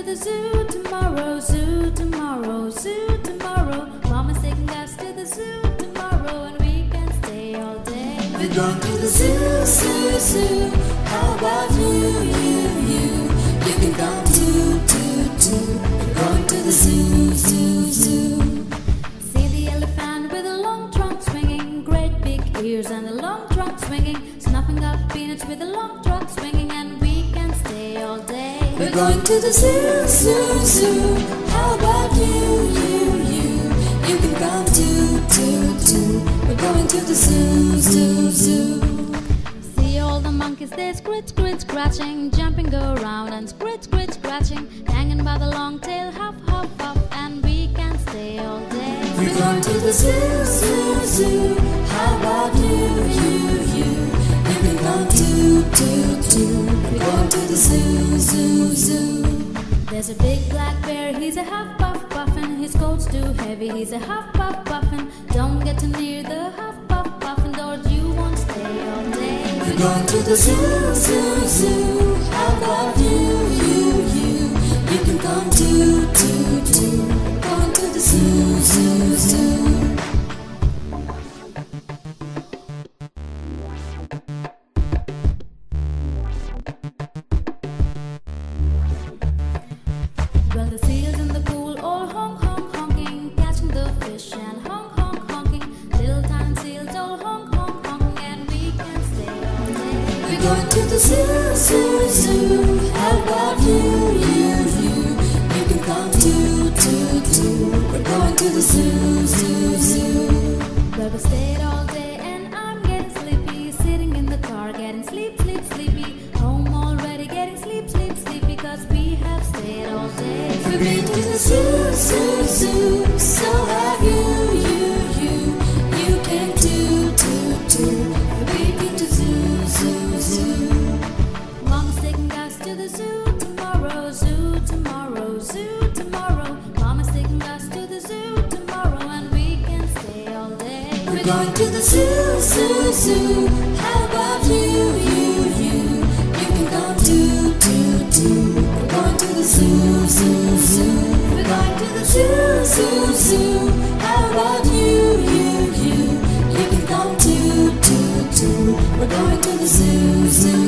the zoo tomorrow, zoo tomorrow, zoo tomorrow. Mama's taking us to the zoo tomorrow, and we can stay all day. We're going to the zoo, zoo, zoo. How about you? You can come too, too, too. We're going to the zoo, zoo, zoo. See the elephant with a long trunk swinging, great big ears and a long trunk swinging, snuffing up peanuts with a long trunk swinging, and we can stay all day. We're going to the zoo, zoo, zoo. How about you? You can come too, too, too. We're going to the zoo, zoo, zoo. See all the monkeys, they scritch, scritch, scratching, jumping, go around and scritch, scritch, scratching, hanging by the long tail, huff, huff, puff, and we can stay all day. We're going to the zoo, zoo, zoo. How about you? You can come too, too, too. We're going to the zoo, zoo, zoo. There's a big black bear, he's a huff-puff-a-puffin. His coat's too heavy, he's a huff-puff-a-puffin. Don't get too near the huff-puff-a-puffin, or you won't stay all day. We're going to the zoo, zoo, zoo. How about you? You can come too, too, too. We're going to the zoo, zoo, zoo. Well, the seals in the pool all honk-honk-honking, catching the fish and honk-honk-honking. Little tiny seals all honk-honk-honking, and we can stay all day. We're going to the zoo, zoo, zoo. How about you? You can come too, too, too. We're going to the zoo, zoo, zoo. Well, we stayed all day and I'm getting sleepy, sitting in the car getting sleep, sleep, sleepy. Home already getting sleep, sleep, sleepy, cause we have stayed all day. We've been to the zoo, zoo, zoo. So have you. You came too, too, too. We've been to zoo, zoo, zoo. Mom's taking us to the zoo tomorrow, zoo tomorrow, zoo tomorrow. Mama's taking us to the zoo tomorrow, and we can stay all day. We're going to the zoo, zoo, zoo. How about you? You can come too, too, too. We're going to the zoo, zoo, zoo. We're going to the zoo, zoo, zoo. How about you? You can come too, too, too. We're going to the zoo, zoo.